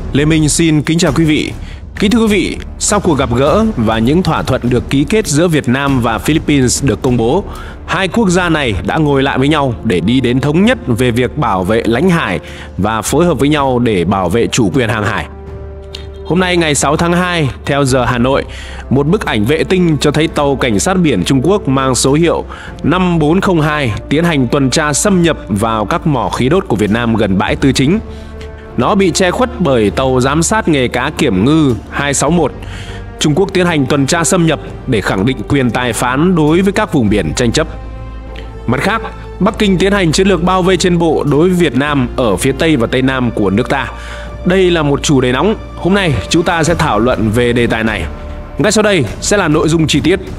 Lê Minh xin kính chào quý vị. Kính thưa quý vị, sau cuộc gặp gỡ và những thỏa thuận được ký kết giữa Việt Nam và Philippines được công bố, hai quốc gia này đã ngồi lại với nhau để đi đến thống nhất về việc bảo vệ lãnh hải và phối hợp với nhau để bảo vệ chủ quyền hàng hải. Hôm nay ngày 6 tháng 2, theo giờ Hà Nội, một bức ảnh vệ tinh cho thấy tàu cảnh sát biển Trung Quốc mang số hiệu 5402 tiến hành tuần tra xâm nhập vào các mỏ khí đốt của Việt Nam gần bãi Tư Chính. Nó bị che khuất bởi tàu giám sát nghề cá Kiểm ngư 261. Trung Quốc tiến hành tuần tra xâm nhập để khẳng định quyền tài phán đối với các vùng biển tranh chấp. Mặt khác, Bắc Kinh tiến hành chiến lược bao vây trên bộ đối với Việt Nam ở phía Tây và Tây Nam của nước ta. Đây là một chủ đề nóng. Hôm nay chúng ta sẽ thảo luận về đề tài này. Ngay sau đây sẽ là nội dung chi tiết.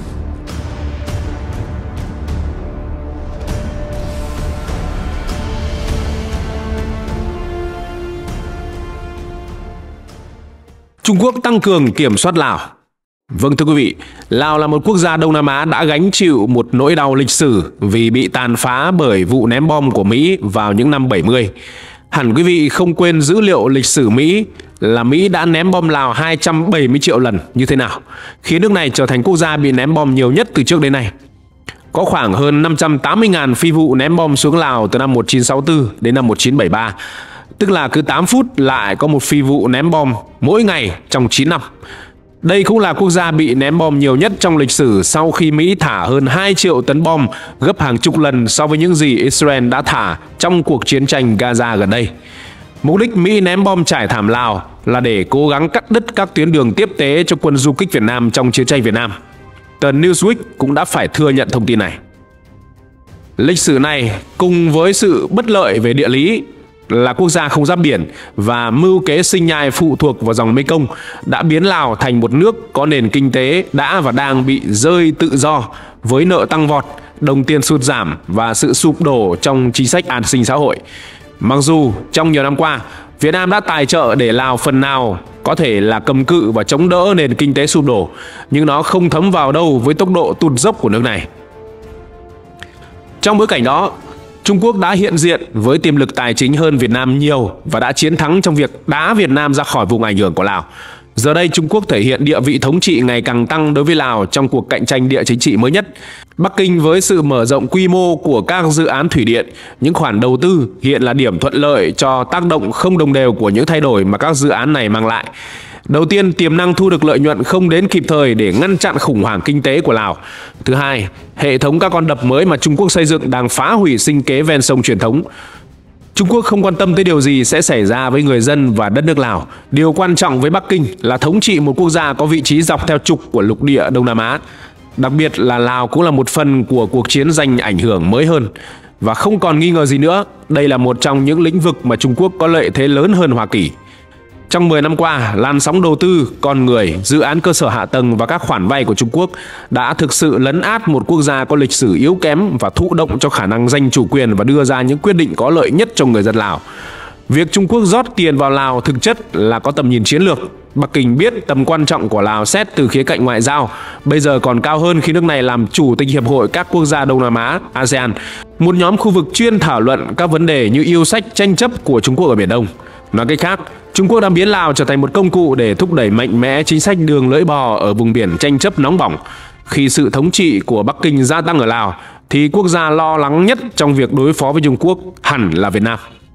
Trung Quốc tăng cường kiểm soát Lào. Vâng thưa quý vị, Lào là một quốc gia Đông Nam Á đã gánh chịu một nỗi đau lịch sử vì bị tàn phá bởi vụ ném bom của Mỹ vào những năm 70. Hẳn quý vị không quên dữ liệu lịch sử Mỹ là Mỹ đã ném bom Lào 270 triệu lần như thế nào, khiến nước này trở thành quốc gia bị ném bom nhiều nhất từ trước đến nay. Có khoảng hơn 580.000 phi vụ ném bom xuống Lào từ năm 1964 đến năm 1973, tức là cứ 8 phút lại có một phi vụ ném bom mỗi ngày trong 9 năm. Đây cũng là quốc gia bị ném bom nhiều nhất trong lịch sử sau khi Mỹ thả hơn 2 triệu tấn bom, gấp hàng chục lần so với những gì Israel đã thả trong cuộc chiến tranh Gaza gần đây. Mục đích Mỹ ném bom trải thảm Lào là để cố gắng cắt đứt các tuyến đường tiếp tế cho quân du kích Việt Nam trong chiến tranh Việt Nam. Tờ Newsweek cũng đã phải thừa nhận thông tin này. Lịch sử này cùng với sự bất lợi về địa lý là quốc gia không giáp biển và mưu kế sinh nhai phụ thuộc vào dòng Mekong đã biến Lào thành một nước có nền kinh tế đã và đang bị rơi tự do, với nợ tăng vọt, đồng tiền sụt giảm và sự sụp đổ trong chính sách an sinh xã hội. Mặc dù trong nhiều năm qua, Việt Nam đã tài trợ để Lào phần nào có thể là cầm cự và chống đỡ nền kinh tế sụp đổ, nhưng nó không thấm vào đâu với tốc độ tụt dốc của nước này. Trong bối cảnh đó, Trung Quốc đã hiện diện với tiềm lực tài chính hơn Việt Nam nhiều và đã chiến thắng trong việc đá Việt Nam ra khỏi vùng ảnh hưởng của Lào. Giờ đây Trung Quốc thể hiện địa vị thống trị ngày càng tăng đối với Lào trong cuộc cạnh tranh địa chính trị mới nhất. Bắc Kinh với sự mở rộng quy mô của các dự án thủy điện, những khoản đầu tư hiện là điểm thuận lợi cho tác động không đồng đều của những thay đổi mà các dự án này mang lại. Đầu tiên, tiềm năng thu được lợi nhuận không đến kịp thời để ngăn chặn khủng hoảng kinh tế của Lào. Thứ hai, hệ thống các con đập mới mà Trung Quốc xây dựng đang phá hủy sinh kế ven sông truyền thống. Trung Quốc không quan tâm tới điều gì sẽ xảy ra với người dân và đất nước Lào. Điều quan trọng với Bắc Kinh là thống trị một quốc gia có vị trí dọc theo trục của lục địa Đông Nam Á. Đặc biệt là Lào cũng là một phần của cuộc chiến giành ảnh hưởng mới hơn. Và không còn nghi ngờ gì nữa, đây là một trong những lĩnh vực mà Trung Quốc có lợi thế lớn hơn Hoa Kỳ. Trong 10 năm qua, làn sóng đầu tư, con người, dự án cơ sở hạ tầng và các khoản vay của Trung Quốc đã thực sự lấn át một quốc gia có lịch sử yếu kém và thụ động cho khả năng giành chủ quyền và đưa ra những quyết định có lợi nhất cho người dân Lào. Việc Trung Quốc rót tiền vào Lào thực chất là có tầm nhìn chiến lược. Bắc Kinh biết tầm quan trọng của Lào xét từ khía cạnh ngoại giao, bây giờ còn cao hơn khi nước này làm chủ tịch Hiệp hội các quốc gia Đông Nam Á, ASEAN, một nhóm khu vực chuyên thảo luận các vấn đề như yêu sách tranh chấp của Trung Quốc ở Biển Đông. Nói cách khác, Trung Quốc đang biến Lào trở thành một công cụ để thúc đẩy mạnh mẽ chính sách đường lưỡi bò ở vùng biển tranh chấp nóng bỏng. Khi sự thống trị của Bắc Kinh gia tăng ở Lào, thì quốc gia lo lắng nhất trong việc đối phó với Trung Quốc hẳn là Việt Nam.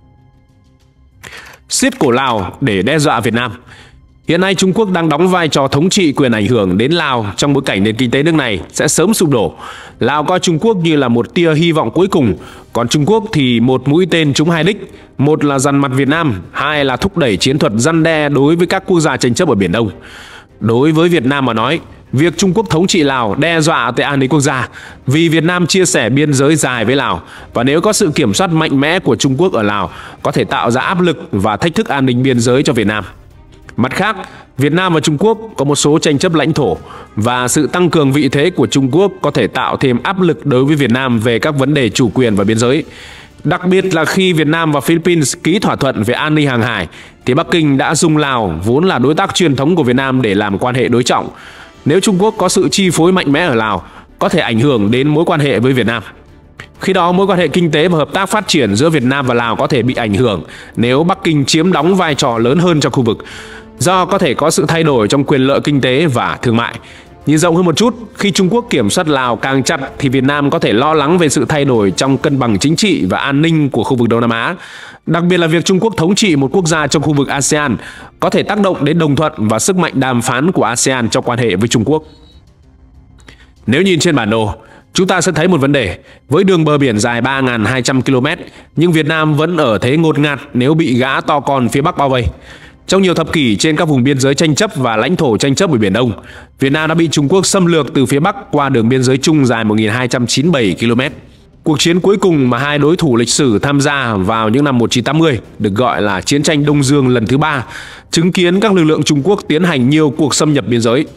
Siết cổ Lào để đe dọa Việt Nam. Hiện nay Trung Quốc đang đóng vai trò thống trị quyền ảnh hưởng đến Lào trong bối cảnh nền kinh tế nước này sẽ sớm sụp đổ. Lào coi Trung Quốc như là một tia hy vọng cuối cùng, còn Trung Quốc thì một mũi tên trúng hai đích. Một là dằn mặt Việt Nam, hai là thúc đẩy chiến thuật răn đe đối với các quốc gia tranh chấp ở Biển Đông. Đối với Việt Nam mà nói, việc Trung Quốc thống trị Lào đe dọa tới an ninh quốc gia vì Việt Nam chia sẻ biên giới dài với Lào, và nếu có sự kiểm soát mạnh mẽ của Trung Quốc ở Lào có thể tạo ra áp lực và thách thức an ninh biên giới cho Việt Nam. Mặt khác, Việt Nam và Trung Quốc có một số tranh chấp lãnh thổ và sự tăng cường vị thế của Trung Quốc có thể tạo thêm áp lực đối với Việt Nam về các vấn đề chủ quyền và biên giới. Đặc biệt là khi Việt Nam và Philippines ký thỏa thuận về an ninh hàng hải, thì Bắc Kinh đã dùng Lào vốn là đối tác truyền thống của Việt Nam để làm quan hệ đối trọng. Nếu Trung Quốc có sự chi phối mạnh mẽ ở Lào, có thể ảnh hưởng đến mối quan hệ với Việt Nam. Khi đó, mối quan hệ kinh tế và hợp tác phát triển giữa Việt Nam và Lào có thể bị ảnh hưởng nếu Bắc Kinh chiếm đóng vai trò lớn hơn trong khu vực, do có thể có sự thay đổi trong quyền lợi kinh tế và thương mại. Nhìn rộng hơn một chút, khi Trung Quốc kiểm soát Lào càng chặt thì Việt Nam có thể lo lắng về sự thay đổi trong cân bằng chính trị và an ninh của khu vực Đông Nam Á. Đặc biệt là việc Trung Quốc thống trị một quốc gia trong khu vực ASEAN có thể tác động đến đồng thuận và sức mạnh đàm phán của ASEAN trong quan hệ với Trung Quốc. Nếu nhìn trên bản đồ, chúng ta sẽ thấy một vấn đề. Với đường bờ biển dài 3.200 km, nhưng Việt Nam vẫn ở thế ngột ngạt nếu bị gã to con phía Bắc bao vây. Trong nhiều thập kỷ trên các vùng biên giới tranh chấp và lãnh thổ tranh chấp ở Biển Đông, Việt Nam đã bị Trung Quốc xâm lược từ phía Bắc qua đường biên giới chung dài 1.297 km. Cuộc chiến cuối cùng mà hai đối thủ lịch sử tham gia vào những năm 1980 được gọi là Chiến tranh Đông Dương lần thứ 3, chứng kiến các lực lượng Trung Quốc tiến hành nhiều cuộc xâm nhập biên giới.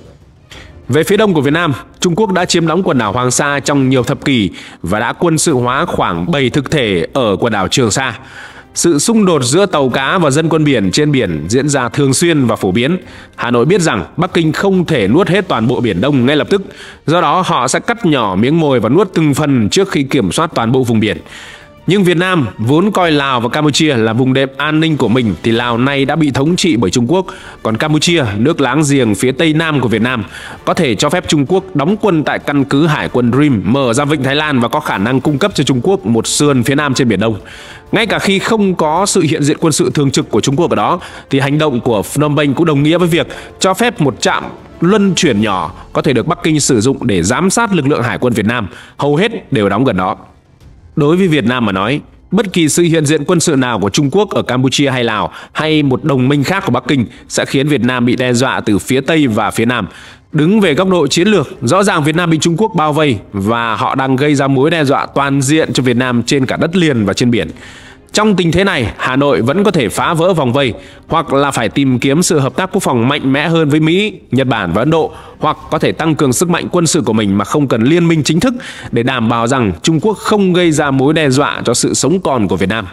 Về phía đông của Việt Nam, Trung Quốc đã chiếm đóng quần đảo Hoàng Sa trong nhiều thập kỷ và đã quân sự hóa khoảng 7 thực thể ở quần đảo Trường Sa. Sự xung đột giữa tàu cá và dân quân biển trên biển diễn ra thường xuyên và phổ biến. Hà Nội biết rằng Bắc Kinh không thể nuốt hết toàn bộ Biển Đông ngay lập tức, do đó họ sẽ cắt nhỏ miếng mồi và nuốt từng phần trước khi kiểm soát toàn bộ vùng biển. Nhưng Việt Nam vốn coi Lào và Campuchia là vùng đệm an ninh của mình thì Lào nay đã bị thống trị bởi Trung Quốc, còn Campuchia, nước láng giềng phía tây nam của Việt Nam, có thể cho phép Trung Quốc đóng quân tại căn cứ hải quân Rim mở ra vịnh Thái Lan và có khả năng cung cấp cho Trung Quốc một sườn phía nam trên Biển Đông. Ngay cả khi không có sự hiện diện quân sự thường trực của Trung Quốc ở đó, thì hành động của Phnom Penh cũng đồng nghĩa với việc cho phép một trạm luân chuyển nhỏ có thể được Bắc Kinh sử dụng để giám sát lực lượng hải quân Việt Nam, hầu hết đều đóng gần đó. Đối với Việt Nam mà nói, bất kỳ sự hiện diện quân sự nào của Trung Quốc ở Campuchia hay Lào hay một đồng minh khác của Bắc Kinh sẽ khiến Việt Nam bị đe dọa từ phía Tây và phía Nam. Đứng về góc độ chiến lược, rõ ràng Việt Nam bị Trung Quốc bao vây và họ đang gây ra mối đe dọa toàn diện cho Việt Nam trên cả đất liền và trên biển. Trong tình thế này, Hà Nội vẫn có thể phá vỡ vòng vây, hoặc là phải tìm kiếm sự hợp tác quốc phòng mạnh mẽ hơn với Mỹ, Nhật Bản và Ấn Độ, hoặc có thể tăng cường sức mạnh quân sự của mình mà không cần liên minh chính thức để đảm bảo rằng Trung Quốc không gây ra mối đe dọa cho sự sống còn của Việt Nam.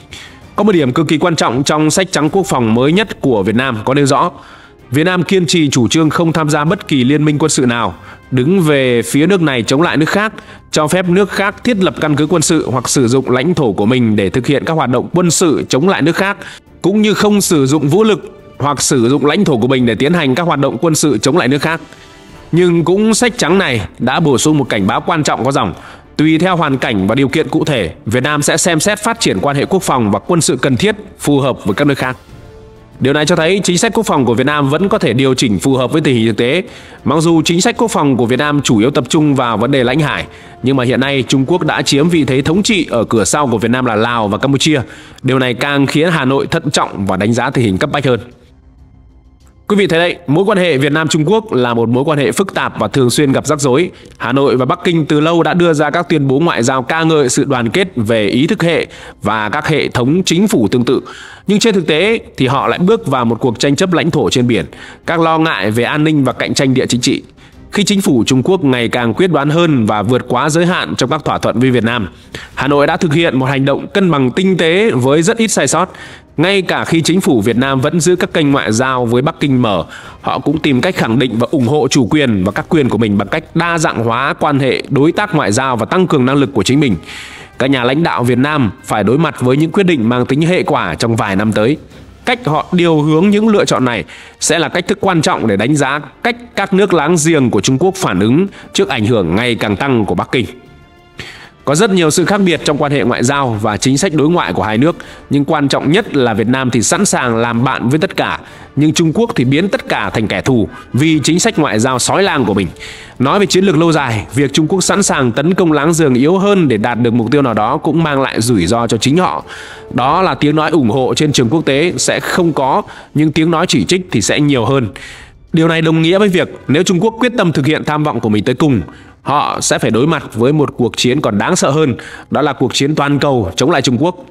Có một điểm cực kỳ quan trọng trong sách trắng quốc phòng mới nhất của Việt Nam có nêu rõ, Việt Nam kiên trì chủ trương không tham gia bất kỳ liên minh quân sự nào, đứng về phía nước này chống lại nước khác, cho phép nước khác thiết lập căn cứ quân sự hoặc sử dụng lãnh thổ của mình để thực hiện các hoạt động quân sự chống lại nước khác, cũng như không sử dụng vũ lực hoặc sử dụng lãnh thổ của mình để tiến hành các hoạt động quân sự chống lại nước khác. Nhưng cũng sách trắng này đã bổ sung một cảnh báo quan trọng có dòng: tùy theo hoàn cảnh và điều kiện cụ thể, Việt Nam sẽ xem xét phát triển quan hệ quốc phòng và quân sự cần thiết phù hợp với các nước khác. Điều này cho thấy chính sách quốc phòng của Việt Nam vẫn có thể điều chỉnh phù hợp với tình hình thực tế. Mặc dù chính sách quốc phòng của Việt Nam chủ yếu tập trung vào vấn đề lãnh hải, nhưng mà hiện nay Trung Quốc đã chiếm vị thế thống trị ở cửa sau của Việt Nam là Lào và Campuchia. Điều này càng khiến Hà Nội thận trọng và đánh giá tình hình cấp bách hơn. Quý vị thấy đấy, mối quan hệ Việt Nam-Trung Quốc là một mối quan hệ phức tạp và thường xuyên gặp rắc rối. Hà Nội và Bắc Kinh từ lâu đã đưa ra các tuyên bố ngoại giao ca ngợi sự đoàn kết về ý thức hệ và các hệ thống chính phủ tương tự. Nhưng trên thực tế thì họ lại bước vào một cuộc tranh chấp lãnh thổ trên biển, các lo ngại về an ninh và cạnh tranh địa chính trị. Khi chính phủ Trung Quốc ngày càng quyết đoán hơn và vượt quá giới hạn trong các thỏa thuận với Việt Nam, Hà Nội đã thực hiện một hành động cân bằng tinh tế với rất ít sai sót. Ngay cả khi chính phủ Việt Nam vẫn giữ các kênh ngoại giao với Bắc Kinh mở, họ cũng tìm cách khẳng định và ủng hộ chủ quyền và các quyền của mình bằng cách đa dạng hóa quan hệ đối tác ngoại giao và tăng cường năng lực của chính mình. Các nhà lãnh đạo Việt Nam phải đối mặt với những quyết định mang tính hệ quả trong vài năm tới. Cách họ điều hướng những lựa chọn này sẽ là cách thức quan trọng để đánh giá cách các nước láng giềng của Trung Quốc phản ứng trước ảnh hưởng ngày càng tăng của Bắc Kinh. Có rất nhiều sự khác biệt trong quan hệ ngoại giao và chính sách đối ngoại của hai nước, nhưng quan trọng nhất là Việt Nam thì sẵn sàng làm bạn với tất cả, nhưng Trung Quốc thì biến tất cả thành kẻ thù vì chính sách ngoại giao sói lang của mình. Nói về chiến lược lâu dài, việc Trung Quốc sẵn sàng tấn công láng giềng yếu hơn để đạt được mục tiêu nào đó cũng mang lại rủi ro cho chính họ. Đó là tiếng nói ủng hộ trên trường quốc tế sẽ không có, nhưng tiếng nói chỉ trích thì sẽ nhiều hơn. Điều này đồng nghĩa với việc nếu Trung Quốc quyết tâm thực hiện tham vọng của mình tới cùng, họ sẽ phải đối mặt với một cuộc chiến còn đáng sợ hơn, đó là cuộc chiến toàn cầu chống lại Trung Quốc.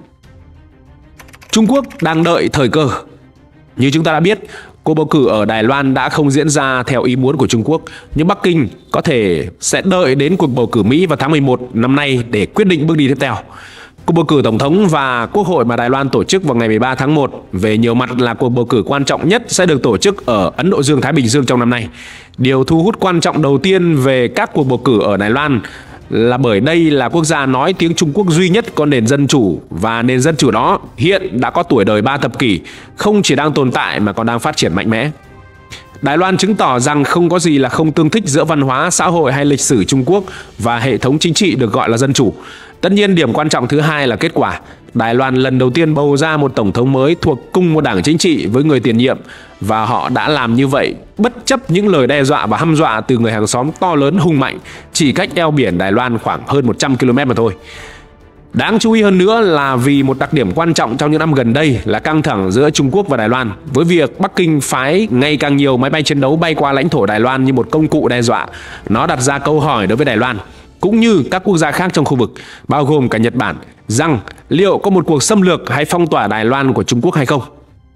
Trung Quốc đang đợi thời cơ. Như chúng ta đã biết, cuộc bầu cử ở Đài Loan đã không diễn ra theo ý muốn của Trung Quốc, nhưng Bắc Kinh có thể sẽ đợi đến cuộc bầu cử Mỹ vào tháng 11 năm nay để quyết định bước đi tiếp theo. Cuộc bầu cử Tổng thống và Quốc hội mà Đài Loan tổ chức vào ngày 13 tháng 1 về nhiều mặt là cuộc bầu cử quan trọng nhất sẽ được tổ chức ở Ấn Độ Dương-Thái Bình Dương trong năm nay. Điều thu hút quan trọng đầu tiên về các cuộc bầu cử ở Đài Loan là bởi đây là quốc gia nói tiếng Trung Quốc duy nhất có nền dân chủ, và nền dân chủ đó hiện đã có tuổi đời 3 thập kỷ, không chỉ đang tồn tại mà còn đang phát triển mạnh mẽ. Đài Loan chứng tỏ rằng không có gì là không tương thích giữa văn hóa, xã hội hay lịch sử Trung Quốc và hệ thống chính trị được gọi là dân chủ. Tất nhiên, điểm quan trọng thứ hai là kết quả. Đài Loan lần đầu tiên bầu ra một tổng thống mới thuộc cùng một đảng chính trị với người tiền nhiệm, và họ đã làm như vậy bất chấp những lời đe dọa và hăm dọa từ người hàng xóm to lớn hùng mạnh chỉ cách eo biển Đài Loan khoảng hơn 100 km mà thôi. Đáng chú ý hơn nữa là vì một đặc điểm quan trọng trong những năm gần đây là căng thẳng giữa Trung Quốc và Đài Loan, với việc Bắc Kinh phái ngày càng nhiều máy bay chiến đấu bay qua lãnh thổ Đài Loan như một công cụ đe dọa. Nó đặt ra câu hỏi đối với Đài Loan, cũng như các quốc gia khác trong khu vực, bao gồm cả Nhật Bản, rằng liệu có một cuộc xâm lược hay phong tỏa Đài Loan của Trung Quốc hay không.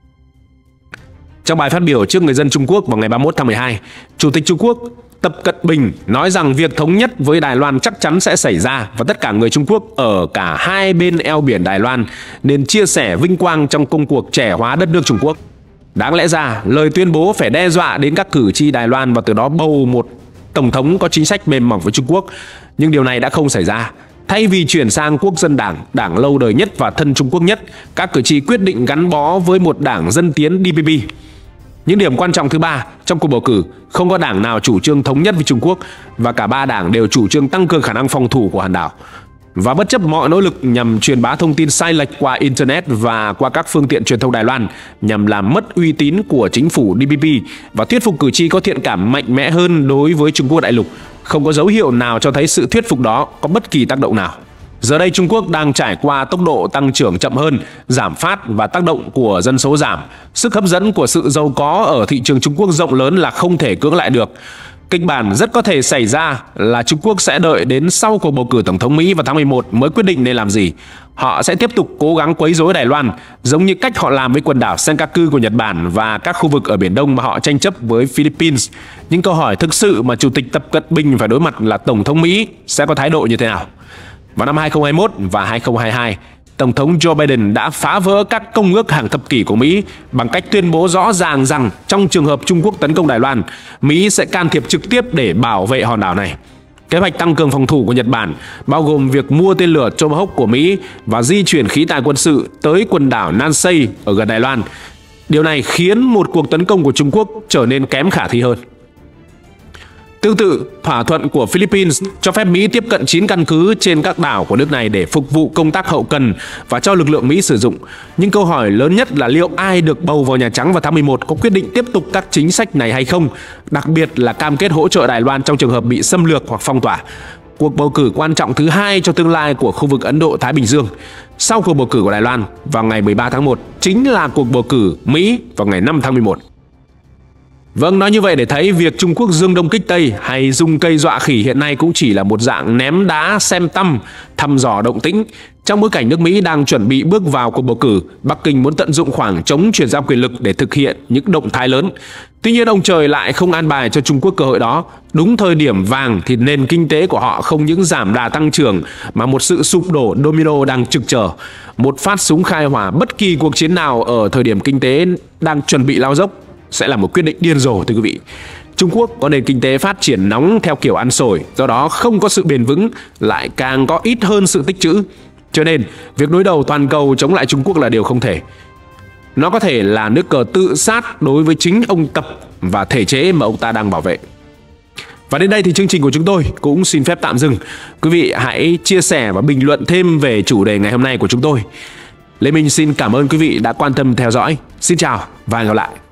Trong bài phát biểu trước người dân Trung Quốc vào ngày 31 tháng 12, Chủ tịch Trung Quốc Tập Cận Bình nói rằng việc thống nhất với Đài Loan chắc chắn sẽ xảy ra, và tất cả người Trung Quốc ở cả hai bên eo biển Đài Loan nên chia sẻ vinh quang trong công cuộc trẻ hóa đất nước Trung Quốc. Đáng lẽ ra, lời tuyên bố phải đe dọa đến các cử tri Đài Loan và từ đó bầu một tổng thống có chính sách mềm mỏng với Trung Quốc, nhưng điều này đã không xảy ra. Thay vì chuyển sang Quốc dân đảng, đảng lâu đời nhất và thân Trung Quốc nhất, các cử tri quyết định gắn bó với một đảng dân tiến DPP. Những điểm quan trọng thứ ba, trong cuộc bầu cử, không có đảng nào chủ trương thống nhất với Trung Quốc, và cả ba đảng đều chủ trương tăng cường khả năng phòng thủ của hòn đảo. Và bất chấp mọi nỗ lực nhằm truyền bá thông tin sai lệch qua Internet và qua các phương tiện truyền thông Đài Loan nhằm làm mất uy tín của chính phủ DPP và thuyết phục cử tri có thiện cảm mạnh mẽ hơn đối với Trung Quốc đại lục, không có dấu hiệu nào cho thấy sự thuyết phục đó có bất kỳ tác động nào. Giờ đây Trung Quốc đang trải qua tốc độ tăng trưởng chậm hơn, giảm phát và tác động của dân số giảm. Sức hấp dẫn của sự giàu có ở thị trường Trung Quốc rộng lớn là không thể cưỡng lại được. Kịch bản rất có thể xảy ra là Trung Quốc sẽ đợi đến sau cuộc bầu cử tổng thống Mỹ vào tháng 11 mới quyết định nên làm gì. Họ sẽ tiếp tục cố gắng quấy rối Đài Loan, giống như cách họ làm với quần đảo Senkaku của Nhật Bản và các khu vực ở Biển Đông mà họ tranh chấp với Philippines. Những câu hỏi thực sự mà Chủ tịch Tập Cận Bình phải đối mặt là Tổng thống Mỹ sẽ có thái độ như thế nào. Vào năm 2021 và 2022, Tổng thống Joe Biden đã phá vỡ các công ước hàng thập kỷ của Mỹ bằng cách tuyên bố rõ ràng rằng trong trường hợp Trung Quốc tấn công Đài Loan, Mỹ sẽ can thiệp trực tiếp để bảo vệ hòn đảo này. Kế hoạch tăng cường phòng thủ của Nhật Bản bao gồm việc mua tên lửa Tomahawk của Mỹ và di chuyển khí tài quân sự tới quần đảo Nansei ở gần Đài Loan. Điều này khiến một cuộc tấn công của Trung Quốc trở nên kém khả thi hơn. Tương tự, thỏa thuận của Philippines cho phép Mỹ tiếp cận 9 căn cứ trên các đảo của nước này để phục vụ công tác hậu cần và cho lực lượng Mỹ sử dụng. Nhưng câu hỏi lớn nhất là liệu ai được bầu vào Nhà Trắng vào tháng 11 có quyết định tiếp tục các chính sách này hay không, đặc biệt là cam kết hỗ trợ Đài Loan trong trường hợp bị xâm lược hoặc phong tỏa. Cuộc bầu cử quan trọng thứ hai cho tương lai của khu vực Ấn Độ-Thái Bình Dương. Sau cuộc bầu cử của Đài Loan vào ngày 13 tháng 1 chính là cuộc bầu cử Mỹ vào ngày 5 tháng 11. Vâng, nói như vậy để thấy việc Trung Quốc dương đông kích Tây hay dùng cây dọa khỉ hiện nay cũng chỉ là một dạng ném đá xem tăm, thăm dò động tĩnh. Trong bối cảnh nước Mỹ đang chuẩn bị bước vào cuộc bầu cử, Bắc Kinh muốn tận dụng khoảng trống chuyển giao quyền lực để thực hiện những động thái lớn. Tuy nhiên ông trời lại không an bài cho Trung Quốc cơ hội đó. Đúng thời điểm vàng thì nền kinh tế của họ không những giảm đà tăng trưởng mà một sự sụp đổ domino đang trực chờ. Một phát súng khai hỏa bất kỳ cuộc chiến nào ở thời điểm kinh tế đang chuẩn bị lao dốc sẽ là một quyết định điên rồ, thưa quý vị. Trung Quốc có nền kinh tế phát triển nóng theo kiểu ăn sổi, do đó không có sự bền vững, lại càng có ít hơn sự tích trữ. Cho nên, việc đối đầu toàn cầu chống lại Trung Quốc là điều không thể. Nó có thể là nước cờ tự sát đối với chính ông Tập và thể chế mà ông ta đang bảo vệ. Và đến đây thì chương trình của chúng tôi cũng xin phép tạm dừng. Quý vị hãy chia sẻ và bình luận thêm về chủ đề ngày hôm nay của chúng tôi. Lê Minh xin cảm ơn quý vị đã quan tâm theo dõi. Xin chào và hẹn gặp lại.